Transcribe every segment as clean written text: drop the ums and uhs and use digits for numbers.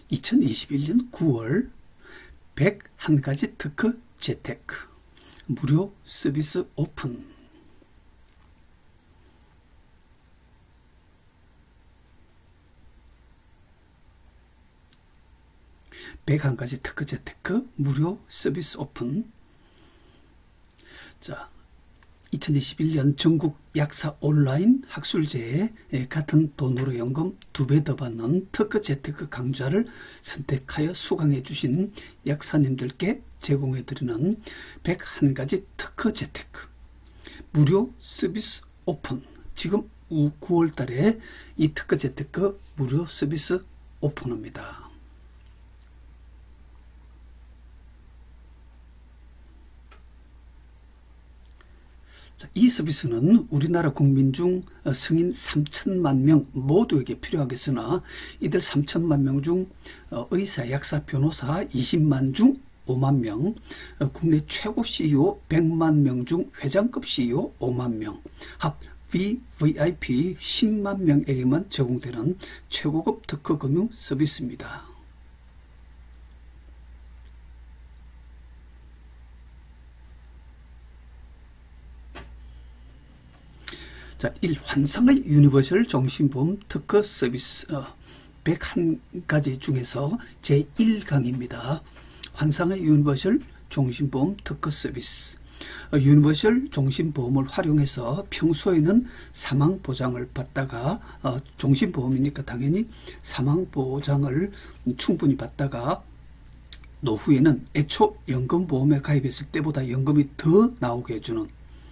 2021년 9월 101가지 특허 재테크 무료 서비스 오픈. 백한 가지 특허 재테크 무료 서비스 오픈. 자, 2021년 전국 약사 온라인 학술제에 같은 돈으로 연금 2배 더 받는 특허 재테크 강좌를 선택하여 수강해 주신 약사님들께 제공해 드리는 101가지 특허 재테크 무료 서비스 오픈. 지금 9월 달에 이 특허 재테크 무료 서비스 오픈합니다. 이 서비스는 우리나라 국민 중 성인 3천만 명 모두에게 필요하겠으나 이들 3천만 명 중 의사, 약사, 변호사 20만 중 5만 명, 국내 최고 CEO 100만 명 중 회장급 CEO 5만 명, 합 VVIP 10만 명에게만 제공되는 최고급 특허 금융 서비스입니다. 자, 1. 환상의 유니버셜 종신보험 특허 서비스 101가지 중에서 제1강입니다. 환상의 유니버셜 종신보험 특허 서비스. 유니버셜 종신보험을 활용해서 평소에는 사망보장을 받다가 종신보험이니까 당연히 사망보장을 충분히 받다가 노후에는 애초 연금보험에 가입했을 때보다 연금이 더 나오게 해주는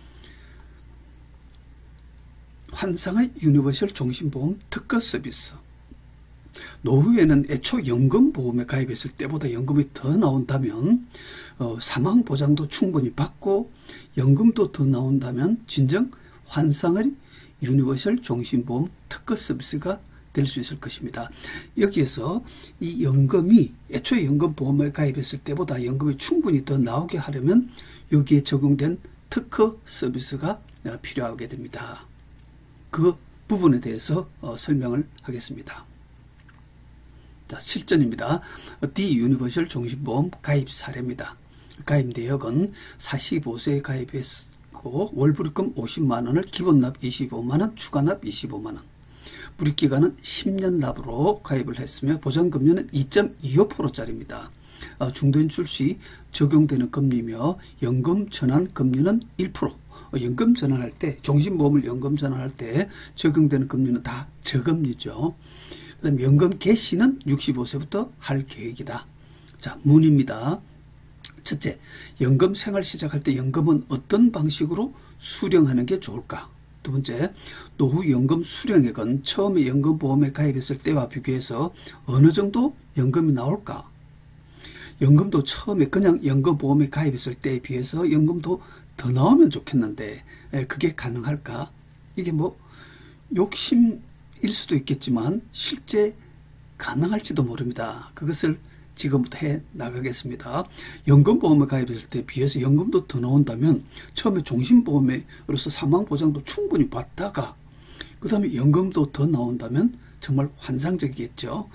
환상의 유니버셜 종신보험 특허 서비스. 노후에는 애초 연금보험에 가입했을 때보다 연금이 더 나온다면 사망보장도 충분히 받고 연금도 더 나온다면 진정 환상의 유니버셜 종신보험 특허 서비스가 될 수 있을 것입니다. 여기에서 이 연금이 애초에 연금보험에 가입했을 때보다 연금이 충분히 더 나오게 하려면 여기에 적용된 특허 서비스가 필요하게 됩니다. 그 부분에 대해서 설명을 하겠습니다. 자, 실전입니다. D 유니버셜 종신보험 가입 사례입니다. 가입 내역은 45세에 가입했고 월불입금 50만원을 기본납 25만원, 추가납 25만원. 불입기간은 10년 납으로 가입을 했으며 보장금리는 2.25%짜리입니다. 중도인출 시 적용되는 금리며 연금 전환 금리는 1%. 연금 전환할 때, 종신보험을 연금 전환할 때 적용되는 금리는 다 저금리죠. 그 다음에 연금 개시는 65세부터 할 계획이다. 자, 문의입니다. 첫째, 연금 생활 시작할 때 연금은 어떤 방식으로 수령하는 게 좋을까? 두 번째, 노후 연금 수령액은 처음에 연금보험에 가입했을 때와 비교해서 어느 정도 연금이 나올까? 연금도 처음에 그냥 연금보험에 가입했을 때에 비해서 연금도 더 나오면 좋겠는데 그게 가능할까? 이게 뭐 욕심일 수도 있겠지만 실제 가능할지도 모릅니다. 그것을 지금부터 해 나가겠습니다. 연금보험에 가입했을 때에 비해서 연금도 더 나온다면 처음에 종신보험으로서 사망보장도 충분히 받다가 그 다음에 연금도 더 나온다면 정말 환상적이겠죠.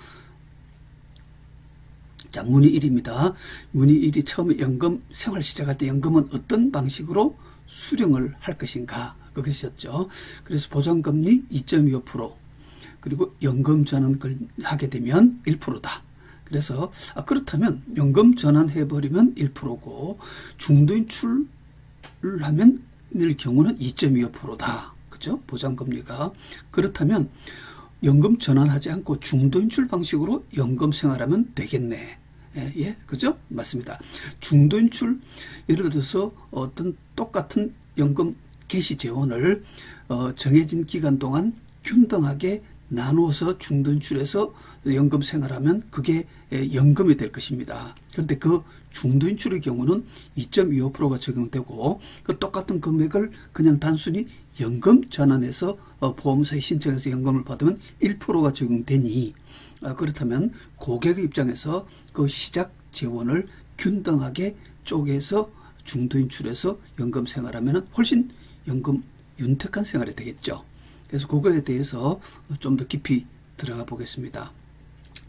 자, 문의 1입니다. 문의 1이 처음에 연금 생활 시작할 때 연금은 어떤 방식으로 수령을 할 것인가 그것이었죠. 그래서 보장금리 2.25% 그리고 연금 전환을 하게 되면 1%다. 그래서 그렇다면 연금 전환해버리면 1%고 중도인출을 하면 일 경우는 2.25%다. 그죠? 보장금리가. 그렇다면 연금 전환하지 않고 중도인출 방식으로 연금 생활하면 되겠네. 예, 그죠? 맞습니다. 중도인출, 예를 들어서 어떤 똑같은 연금 개시 재원을 정해진 기간 동안 균등하게 나누어서 중도인출해서 연금 생활하면 그게 연금이 될 것입니다. 그런데 그 중도인출의 경우는 2.25%가 적용되고 그 똑같은 금액을 그냥 단순히 연금 전환해서 보험사에 신청해서 연금을 받으면 1%가 적용되니 그렇다면 고객의 입장에서 그 시작 재원을 균등하게 쪼개서 중도인출해서 연금 생활하면 훨씬 연금 윤택한 생활이 되겠죠. 그래서 그거에 대해서 좀 더 깊이 들어가 보겠습니다.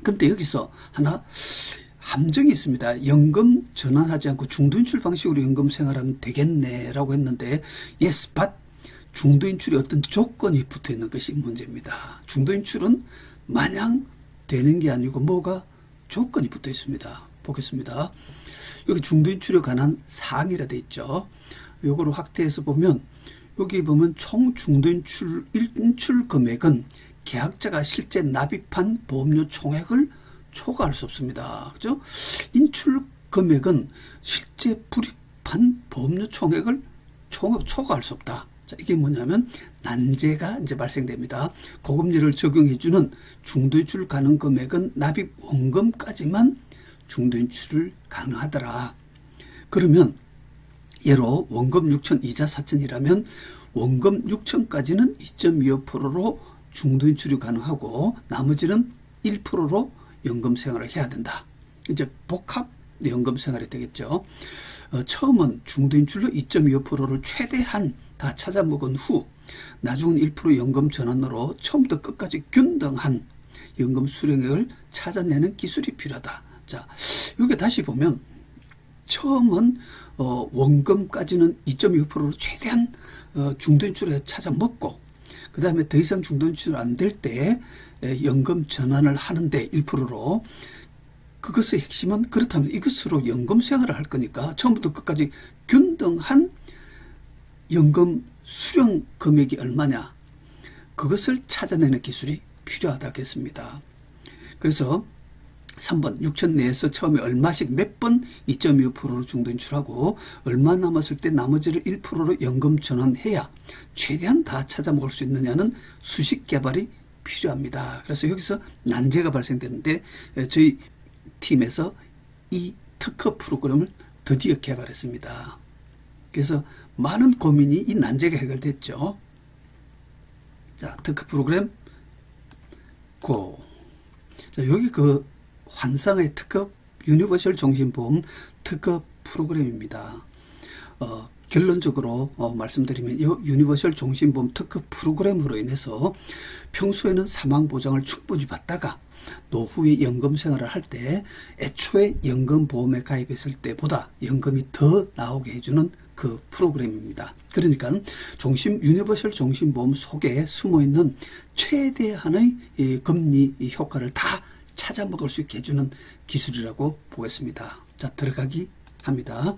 근데 여기서 하나 함정이 있습니다. 연금 전환하지 않고 중도인출 방식으로 연금 생활하면 되겠네라고 했는데 yes, but 중도인출에 어떤 조건이 붙어 있는 것이 문제입니다. 중도인출은 마냥 되는 게 아니고 뭐가 조건이 붙어 있습니다. 보겠습니다. 여기 중도인출에 관한 사항이라 돼 있죠. 요거를 확대해서 보면 여기 보면 총 중도인출 인출 금액은 계약자가 실제 납입한 보험료 총액을 초과할 수 없습니다. 그죠? 인출 금액은 실제 불입한 보험료 총액을 초과할 수 없다. 자, 이게 뭐냐면 난제가 이제 발생됩니다. 고금리를 적용해주는 중도인출 가능 금액은 납입 원금까지만 중도인출을 가능하더라. 그러면 예로 원금 6천 이자 4천이라면 원금 6천까지는 2.25%로 중도인출이 가능하고 나머지는 1%로 연금 생활을 해야 된다. 이제 복합 연금 생활이 되겠죠. 처음은 중도인출로 2.25%를 최대한 다 찾아먹은 후 나중은 1% 연금 전환으로 처음부터 끝까지 균등한 연금 수령액을 찾아내는 기술이 필요하다. 자, 여기 다시 보면 처음은 원금까지는 2.25%로 최대한 중도인출에 찾아먹고 그 다음에 더 이상 중도인출 안 될 때 연금 전환을 하는데 1%로 그것의 핵심은 그렇다면 이것으로 연금 생활을 할 거니까 처음부터 끝까지 균등한 연금 수령 금액이 얼마냐 그것을 찾아내는 기술이 필요하다겠습니다. 그래서 3번 6천 내에서 처음에 얼마씩 몇 번 2.25%로 중도인출하고 얼마 남았을 때 나머지를 1%로 연금 전환해야 최대한 다 찾아먹을 수 있느냐는 수식 개발이 필요합니다. 그래서 여기서 난제가 발생되는데 저희 팀에서 이 특허 프로그램을 드디어 개발했습니다. 그래서 많은 고민이 이 난제가 해결됐죠. 자, 특허 프로그램 고. 자, 여기 그 환상의 특허 유니버셜 종신보험 특허 프로그램입니다. 결론적으로 말씀드리면 이 유니버셜 종신보험 특허 프로그램으로 인해서 평소에는 사망보장을 충분히 받다가 노후에 연금 생활을 할 때 애초에 연금보험에 가입했을 때보다 연금이 더 나오게 해주는 그 프로그램입니다. 그러니까 유니버셜 종신보험 속에 숨어있는 최대한의 금리 효과를 다 찾아먹을 수 있게 해주는 기술이라고 보겠습니다. 자, 들어가기 합니다.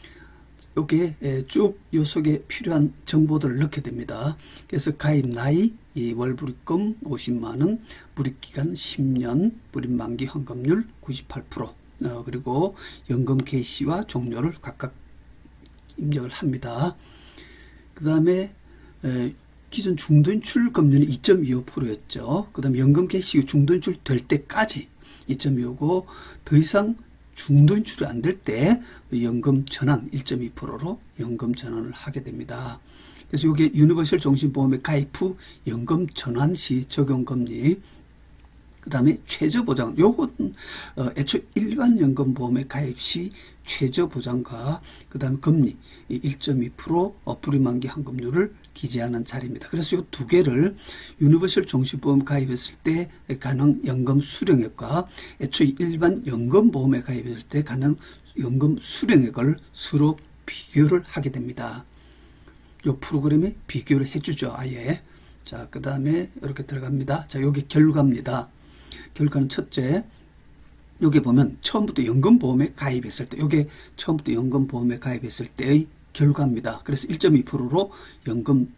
여기에 쭉 요 속에 필요한 정보들을 넣게 됩니다. 그래서 가입 나이, 월불입금 50만원, 불입기간 10년, 불입만기 환급률 98%, 그리고 연금 개시와 종료를 각각 입력을 합니다. 그 다음에 기존 중도인출 금리는 2.25%였죠. 그 다음에 연금 개시 후 중도인출 될 때까지 2.25고 더 이상 중도인출이 안 될 때 연금 전환 1.2%로 연금 전환을 하게 됩니다. 그래서 이게 유니버셜 종신보험에 가입 후 연금 전환 시 적용 금리, 그 다음에 최저보장, 요건 애초 일반 연금보험에 가입 시 최저보장과 그 다음에 금리 1.2% 불입만기 환급률을 기재하는 자리입니다. 그래서 이 두 개를 유니버셜 종신보험 가입했을 때 가능 연금 수령액과 애초 일반 연금보험에 가입했을 때 가능 연금 수령액을 서로 비교를 하게 됩니다. 이 프로그램이 비교를 해주죠. 아예. 자, 그 다음에 이렇게 들어갑니다. 자, 여기 결과입니다. 결과는 첫째, 여기 보면 처음부터 연금보험에 가입했을 때, 이게 처음부터 연금보험에 가입했을 때의 결과입니다. 그래서 1.2%로 연금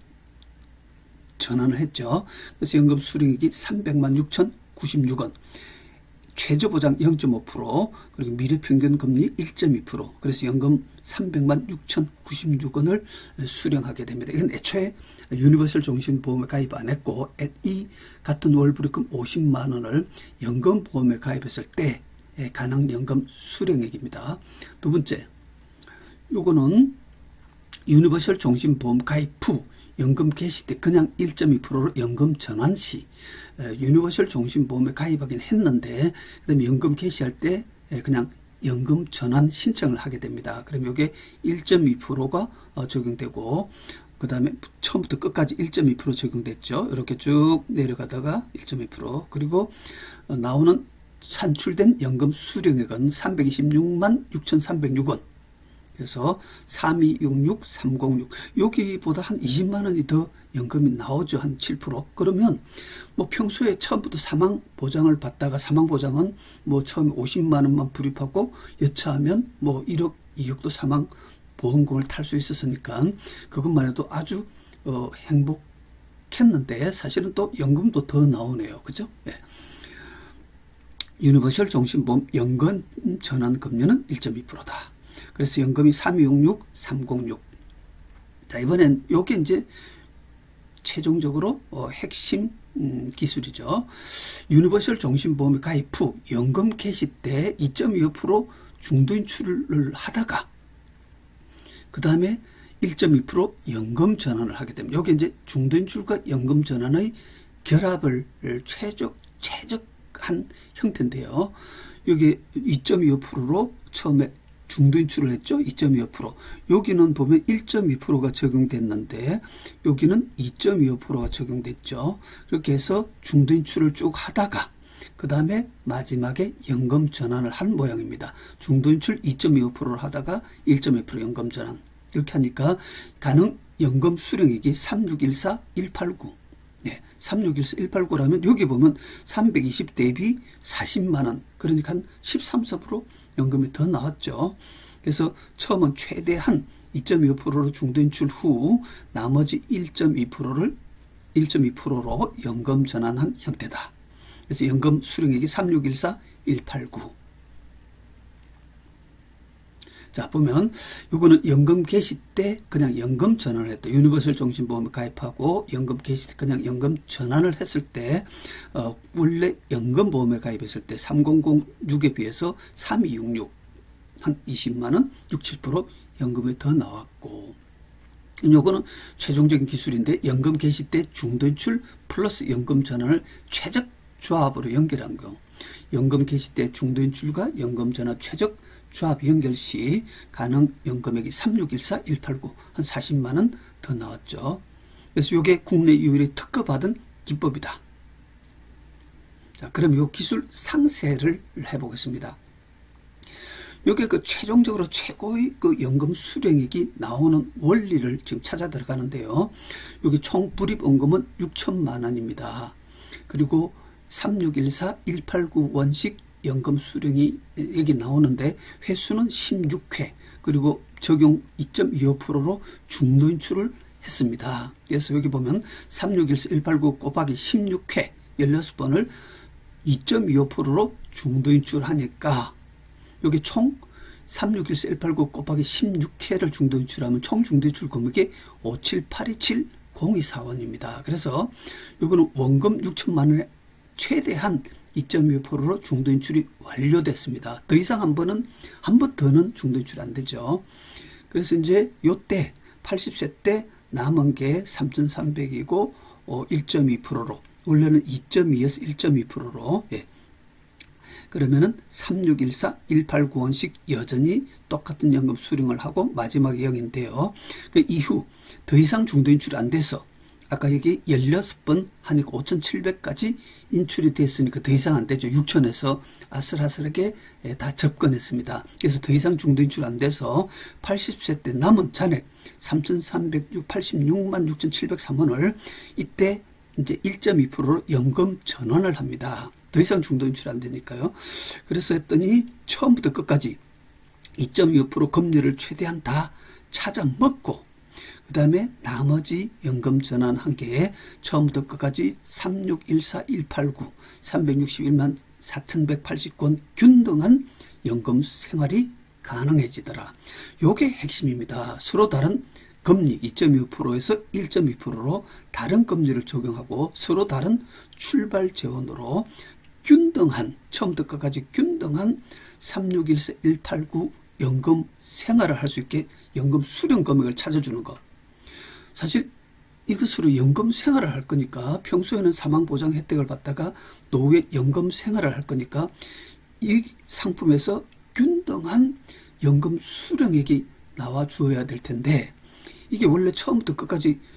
전환을 했죠. 그래서 연금 수령액이 300만 6,096원, 최저보장 0.5%, 그리고 미래평균 금리 1.2%, 그래서 연금 300만 6,096원을 수령하게 됩니다. 이건 애초에 유니버셜 종신보험에 가입 안 했고 이 같은 월불입금 50만 원을 연금보험에 가입했을 때 가능 연금 수령액입니다. 두 번째, 요거는 유니버셜 종신보험 가입 후 연금 개시 때 그냥 1.2%로 연금 전환 시 유니버셜 종신보험에 가입하긴 했는데 그다음에 연금 개시할 때 그냥 연금 전환 신청을 하게 됩니다. 그럼 이게 1.2%가 적용되고 그 다음에 처음부터 끝까지 1.2% 적용됐죠. 이렇게 쭉 내려가다가 1.2% 그리고 나오는 산출된 연금 수령액은 326만 6,306원. 그래서 3266306 여기보다 한 20만 원이 더 연금이 나오죠. 한 7%. 그러면 뭐 평소에 처음부터 사망 보장을 받다가 사망 보장은 뭐 처음에 50만 원만 불입하고 여차하면 뭐 1억 2억도 사망 보험금을 탈 수 있었으니까 그것만 해도 아주 행복했는데 사실은 또 연금도 더 나오네요. 그죠? 네. 유니버셜 종신보험 연금 전환 금리는 1.2%다. 그래서 연금이 326,306. 자, 이번엔 요게 이제 최종적으로 핵심 기술이죠. 유니버셜 종신보험에 가입 후 연금 개시 때 2.25% 중도 인출을 하다가 그 다음에 1.2% 연금 전환을 하게 됩니다. 요게 이제 중도 인출과 연금 전환의 결합을 최적한 형태인데요. 여기 2.25%로 처음에 중도 인출을 했죠. 2.25%. 여기는 보면 1.2%가 적용됐는데 여기는 2.25%가 적용됐죠. 그렇게 해서 중도 인출을 쭉 하다가 그 다음에 마지막에 연금 전환을 한 모양입니다. 중도 인출 2.25%를 하다가 1.2% 연금 전환. 이렇게 하니까 가능 연금 수령액이 3614189. 네, 3614189라면 여기 보면 320 대비 40만 원. 그러니까 한 13, 14% 연금이 더 나왔죠. 그래서 처음은 최대한 2.25%로 중도 인출 후 나머지 1.2%로 연금 전환한 형태다. 그래서 연금 수령액이 3614189. 자, 보면 요거는 연금 개시 때 그냥 연금 전환을 했다. 유니버설 종신보험에 가입하고 연금 개시 때 그냥 연금 전환을 했을 때 원래 연금보험에 가입했을 때 3006에 비해서 3266 한 20만 원 6, 7% 연금이 더 나왔고 요거는 최종적인 기술인데 연금 개시 때 중도 인출 플러스 연금 전환을 최적 조합으로 연결한 거. 연금 개시 때 중도 인출과 연금 전환 최적 조합 연결 시 가능 연금액이 3614189 한 40만 원 더 나왔죠. 그래서 이게 국내 유일의 특허받은 기법이다. 자, 그럼 이 기술 상세를 해보겠습니다. 여기 그 최종적으로 최고의 그 연금 수령액이 나오는 원리를 지금 찾아 들어가는데요. 여기 총 불입원금은 6천만 원입니다. 그리고 3614189 원식 연금 수령이 여기 나오는데 횟수는 16회 그리고 적용 2.25%로 중도 인출을 했습니다. 그래서 여기 보면 3614189 곱하기 16회 16번을 2.25%로 중도 인출하니까 여기 총 3614189 곱하기 16회를 중도 인출하면 총 중도 인출 금액이 578270241입니다. 그래서 이거는 원금 6천만 원에 최대한 2.25%로 중도 인출이 완료됐습니다. 더 이상 한 번 더는 중도 인출 안 되죠. 그래서 이제 요때 80세 때 남은 게 3,300이고 1.2%로 원래는 2.2에서 1.2%로 예. 그러면은 3614189원씩 여전히 똑같은 연금 수령을 하고 마지막에 0인데요. 그 이후 더 이상 중도 인출이 안 돼서 아까 여기 16번 하니까 5,700까지 인출이 됐으니까 더 이상 안 되죠. 6천에서 아슬아슬하게 다 접근했습니다. 그래서 더 이상 중도 인출 안 돼서 80세 때 남은 잔액 3,386만 6,703원을 이때 이제 1.2%로 연금 전환을 합니다. 더 이상 중도 인출 안 되니까요. 그래서 했더니 처음부터 끝까지 2.25% 금리를 최대한 다 찾아 먹고 그 다음에 나머지 연금 전환 한 개에 처음부터 끝까지 3614189 361만 4,189원 균등한 연금 생활이 가능해지더라. 요게 핵심입니다. 서로 다른 금리 2.25%에서 1.2%로 다른 금리를 적용하고 서로 다른 출발 재원으로 균등한 처음부터 끝까지 균등한 3614189 연금 생활을 할 수 있게 연금 수령 금액을 찾아주는 것. 사실 이것으로 연금 생활을 할 거니까 평소에는 사망보장 혜택을 받다가 노후에 연금 생활을 할 거니까 이 상품에서 균등한 연금 수령액이 나와 주어야 될 텐데 이게 원래 처음부터 끝까지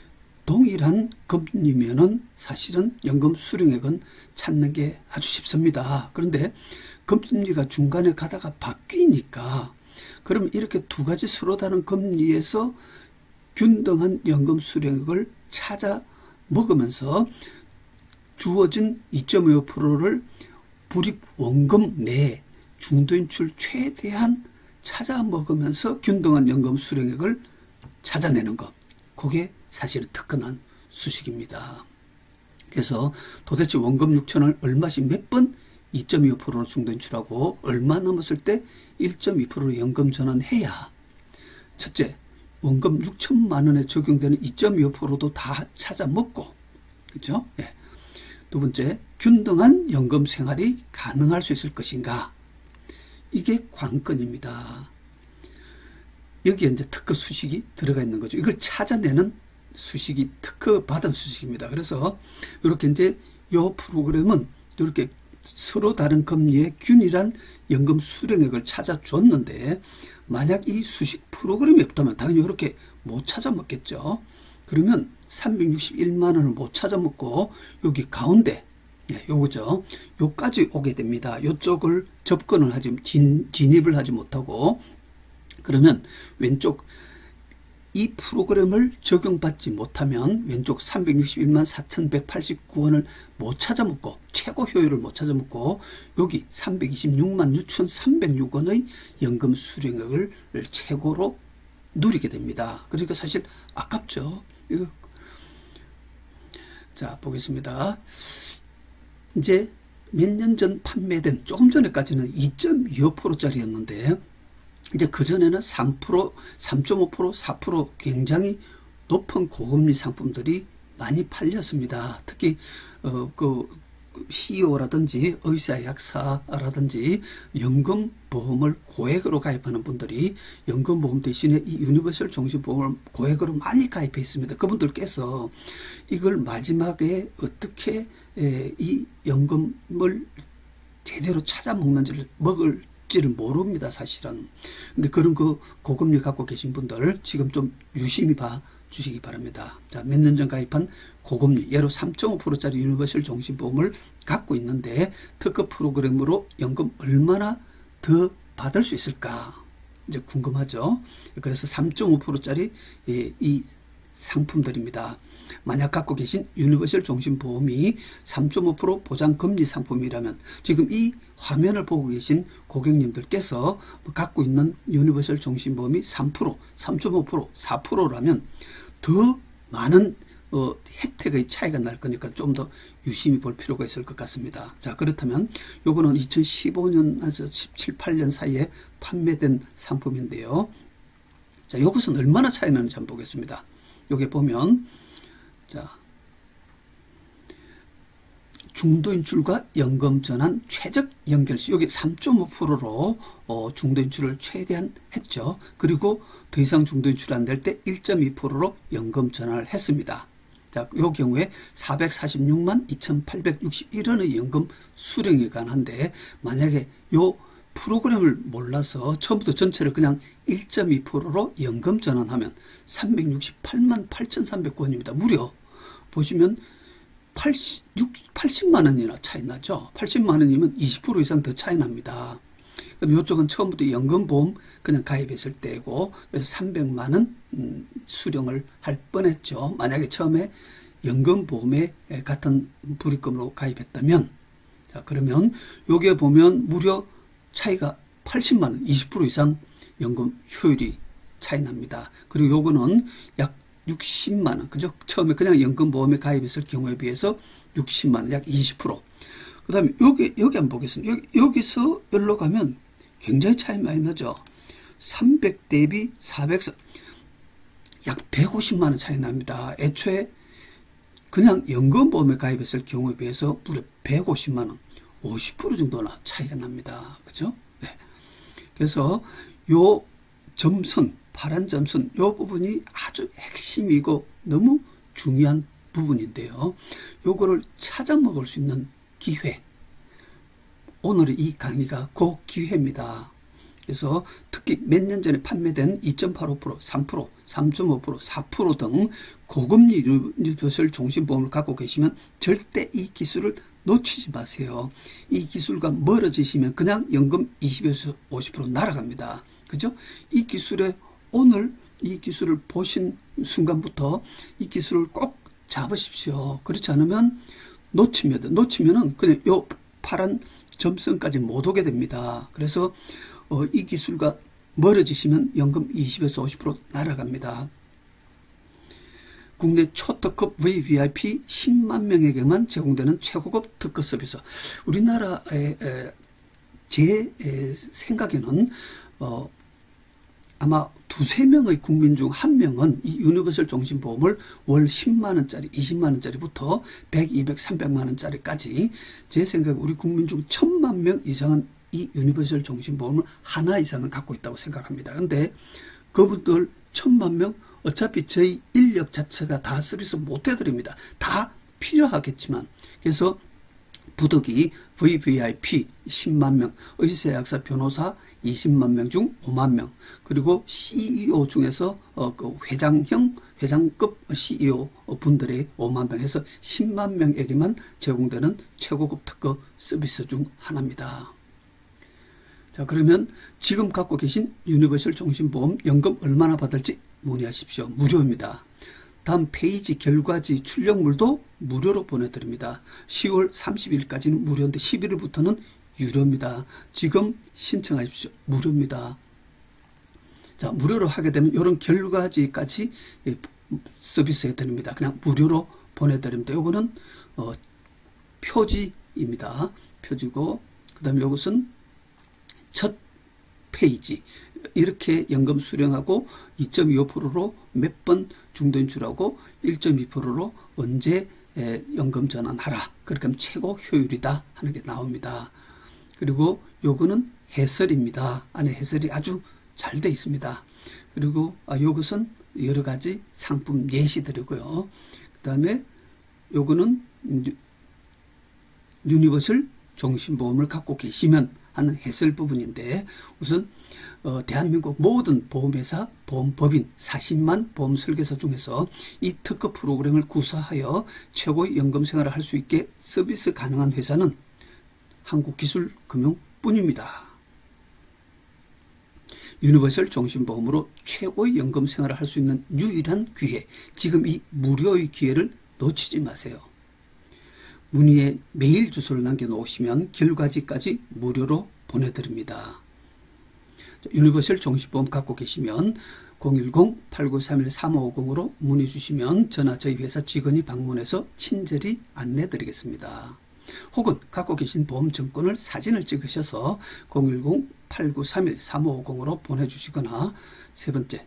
동일한 금리면은 사실은 연금 수령액은 찾는 게 아주 쉽습니다. 그런데 금리가 중간에 가다가 바뀌니까 그럼 이렇게 두 가지 서로 다른 금리에서 균등한 연금 수령액을 찾아 먹으면서 주어진 2.25%를 불입 원금 내에 중도인출 최대한 찾아 먹으면서 균등한 연금 수령액을 찾아내는 것. 그게 사실은 특근한 수식입니다. 그래서 도대체 원금 6천을 얼마씩 몇 번 2.25%로 중도인출하고 얼마 남았을 때 1.2%로 연금 전환해야 첫째, 원금 6천만 원에 적용되는 2.25%도 다 찾아 먹고, 그렇죠? 예. 두 번째, 균등한 연금 생활이 가능할 수 있을 것인가? 이게 관건입니다. 여기에 이제 특허 수식이 들어가 있는 거죠. 이걸 찾아내는 수식이 특허 받은 수식입니다. 그래서 이렇게 이제 이 프로그램은 이렇게 서로 다른 금리의 균일한 연금 수령액을 찾아줬는데 만약 이 수식 프로그램이 없다면 당연히 이렇게 못 찾아먹겠죠. 그러면 361만 원을 못 찾아먹고 여기 가운데 요거죠. 요까지 오게 됩니다. 요쪽을 접근을 하지 진입을 하지 못하고 그러면 왼쪽 이 프로그램을 적용받지 못하면 왼쪽 361만 4,189원을 못 찾아먹고 최고 효율을 못 찾아먹고 여기 326만 6,306원의 연금 수령액을 최고로 누리게 됩니다. 그러니까 사실 아깝죠. 자, 보겠습니다. 이제 몇 년 전 판매된 조금 전에까지는 2.25%짜리였는데 이제 그전에는 3%, 3.5%, 4% 굉장히 높은 고금리 상품들이 많이 팔렸습니다. 특히 그 CEO라든지 의사약사라든지 연금보험을 고액으로 가입하는 분들이 연금보험 대신에 이 유니버설 종신보험을 고액으로 많이 가입해 있습니다. 그분들께서 이걸 마지막에 어떻게 이 연금을 제대로 찾아 먹는지를 먹을지를 모릅니다, 사실은. 근데 그런 그 고금리 갖고 계신 분들 지금 좀 유심히 봐 주시기 바랍니다. 자, 몇 년 전 가입한 고금리, 예로 3.5%짜리 유니버설 종신보험을 갖고 있는데 특허 프로그램으로 연금 얼마나 더 받을 수 있을까? 이제 궁금하죠? 그래서 3.5%짜리 이 상품들입니다. 만약 갖고 계신 유니버설 종신보험이 3.5% 보장금리 상품이라면 지금 이 화면을 보고 계신 고객님들께서 갖고 있는 유니버설 종신보험이 3%, 3.5%, 4%라면 더 많은 혜택의 차이가 날 거니까 좀 더 유심히 볼 필요가 있을 것 같습니다. 자, 그렇다면 요거는 2015년에서 17, 18년 사이에 판매된 상품인데요. 자, 요것은 얼마나 차이 나는지 한번 보겠습니다. 여기 보면 자, 중도인출과 연금전환 최적 연결시 여기 3.5%로 중도인출을 최대한 했죠. 그리고 더 이상 중도인출 안 될 때 1.2%로 연금전환을 했습니다. 자, 요 경우에 446만 2,861원의 연금 수령이 가능한데 만약에 요 프로그램을 몰라서 처음부터 전체를 그냥 1.2%로 연금 전환하면 368만 8,300원입니다. 무려 보시면 80만 원이나 차이 나죠. 80만 원이면 20% 이상 더 차이 납니다. 그럼 이쪽은 처음부터 연금보험 그냥 가입했을 때고 그래서 300만 원 수령을 할 뻔했죠. 만약에 처음에 연금보험에 같은 불입금으로 가입했다면 자, 그러면 여기에 보면 무려 차이가 80만 원, 20% 이상 연금 효율이 차이 납니다. 그리고 요거는 약 60만 원, 그죠? 처음에 그냥 연금보험에 가입했을 경우에 비해서 60만 원, 약 20%. 그 다음에 여기 한번 보겠습니다. 여기서 여기로 가면 굉장히 차이 많이 나죠? 300 대비 400, 약 150만 원 차이 납니다. 애초에 그냥 연금보험에 가입했을 경우에 비해서 무려 150만 원. 50% 정도나 차이가 납니다. 그죠? 네. 그래서 요 점선, 파란 점선, 요 부분이 아주 핵심이고 너무 중요한 부분인데요. 요거를 찾아 먹을 수 있는 기회. 오늘의 이 강의가 그 기회입니다. 그래서 특히 몇 년 전에 판매된 2.85%, 3%, 3.5%, 4%등 고금리 유니버설 종신보험을 갖고 계시면 절대 이 기술을 놓치지 마세요. 이 기술과 멀어지시면 그냥 연금 20에서 50% 날아갑니다. 그죠? 이 기술에 오늘 이 기술을 보신 순간부터 이 기술을 꼭 잡으십시오. 그렇지 않으면 놓치면은 그냥 요 파란 점선까지 못 오게 됩니다. 그래서 이 기술과 멀어지시면 연금 20에서 50% 날아갑니다. 국내 초특급 VVIP 10만 명에게만 제공되는 최고급 특급 서비스. 우리나라의 제 생각에는 아마 두세 명의 국민 중 한 명은 이 유니버설 종신보험을 월 10만원짜리, 20만원짜리부터 100, 200, 300만원짜리까지 제 생각에 우리 국민 중 1000만 명 이상은 이 유니버설 종신보험을 하나 이상은 갖고 있다고 생각합니다. 그런데 그분들 1000만 명 어차피 저희 인력 자체가 다 서비스 못 해드립니다. 다 필요하겠지만 그래서 부득이 VVIP 10만 명, 의사약사 변호사 20만 명 중 5만 명, 그리고 CEO 중에서 그 회장급 CEO 분들의 5만 명 해서 10만 명에게만 제공되는 최고급 특허 서비스 중 하나입니다. 자, 그러면 지금 갖고 계신 유니버설 종신보험 연금 얼마나 받을지 문의하십시오. 무료입니다. 다음 페이지 결과지 출력물도 무료로 보내드립니다. 10월 30일까지는 무료인데 11일부터는 유료입니다. 지금 신청하십시오. 무료입니다. 자, 무료로 하게 되면 이런 결과지까지 서비스 해드립니다. 그냥 무료로 보내드립니다. 요거는 표지입니다. 표지고 그 다음에 요것은 첫 페이지. 이렇게 연금 수령하고 2.25%로 몇 번 중도인출하고 1.2%로 언제 연금 전환하라. 그렇게 하면 최고 효율이다 하는 게 나옵니다. 그리고 요거는 해설입니다. 안에 해설이 아주 잘 되어 있습니다. 그리고 요것은 여러 가지 상품 예시들이고요. 그 다음에 요거는 유니버설 종신보험을 갖고 계시면 하는 해설 부분인데 우선 대한민국 모든 보험회사, 보험법인 40만 보험설계사 중에서 이 특허 프로그램을 구사하여 최고의 연금 생활을 할 수 있게 서비스 가능한 회사는 한국기술금융뿐입니다. 유니버설 종신보험으로 최고의 연금 생활을 할 수 있는 유일한 기회, 지금 이 무료의 기회를 놓치지 마세요. 문의에 메일 주소를 남겨놓으시면 결과지까지 무료로 보내드립니다. 유니버설 종신보험 갖고 계시면 010-8931-3550으로 문의 주시면 저나 저희 회사 직원이 방문해서 친절히 안내 드리겠습니다. 혹은 갖고 계신 보험증권을 사진을 찍으셔서 010-8931-3550으로 보내주시거나 세 번째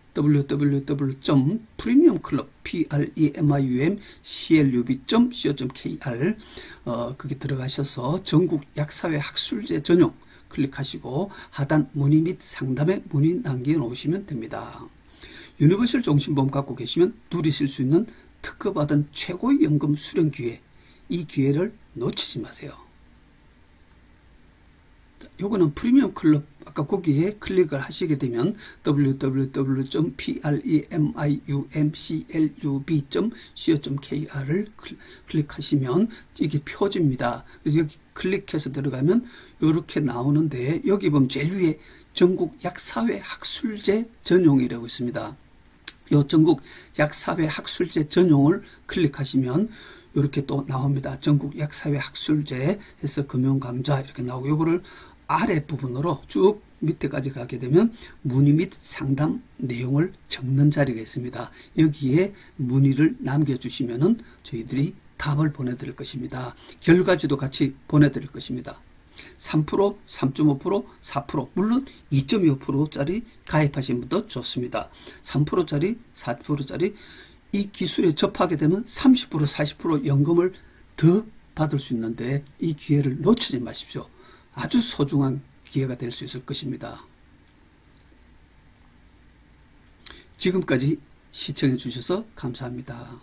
www.premiumclub.co.kr 거기 들어가셔서 전국 약사회 학술제 전용 클릭하시고 하단 문의 및 상담에 문의 남겨놓으시면 됩니다. 유니버설 종신보험 갖고 계시면 누리실 수 있는 특허받은 최고의 연금 수령 기회, 이 기회를 놓치지 마세요. 요거는 프리미엄 클럽, 아까 거기에 클릭을 하시게 되면 www.premiumclub.co.kr을 클릭하시면 이게 표지입니다. 그래서 여기 클릭해서 들어가면 이렇게 나오는데 여기 보면 제일 위에 전국 약사회 학술제 전용이라고 있습니다. 요 전국 약사회 학술제 전용을 클릭하시면 이렇게 또 나옵니다. 전국 약사회 학술제 해서 금융강좌 이렇게 나오고 요거를 아랫부분으로 쭉 밑에까지 가게 되면 문의 및 상담 내용을 적는 자리가 있습니다. 여기에 문의를 남겨주시면은 저희들이 답을 보내드릴 것입니다. 결과지도 같이 보내드릴 것입니다. 3%, 3.5%, 4%, 물론 2.25%짜리 가입하신 분도 좋습니다. 3%짜리, 4%짜리 이 기술에 접하게 되면 30%, 40% 연금을 더 받을 수 있는데 이 기회를 놓치지 마십시오. 아주 소중한 기회가 될 수 있을 것입니다. 지금까지 시청해 주셔서 감사합니다.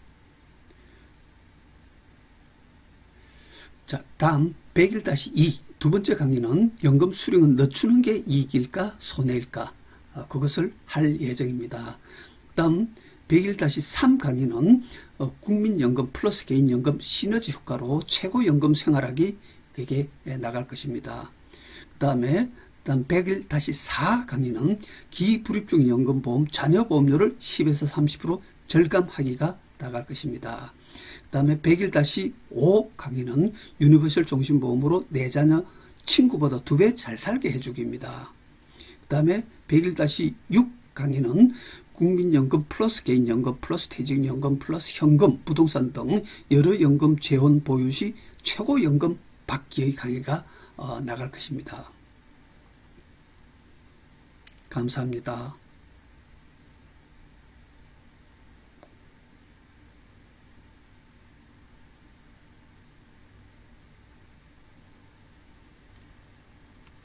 자, 다음 101-2 두 번째 강의는 연금 수령은 늦추는 게 이익일까 손해일까 그것을 할 예정입니다. 다음 101-3 강의는 국민연금 플러스 개인연금 시너지 효과로 최고연금 생활하기 그게 나갈 것입니다. 다음 101-4 강의는 기불입중 연금보험 자녀보험료를 10에서 30% 절감하기가 나갈 것입니다. 그 다음에 101-5 강의는 유니버설 종신보험으로 내 자녀 친구보다 2배 잘 살게 해주기입니다. 그 다음에 101-6 강의는 국민연금 플러스 개인연금 플러스 퇴직연금 플러스 현금, 부동산 등 여러 연금 재원 보유 시 최고연금 받기의 강의가 나갈 것입니다. 감사합니다.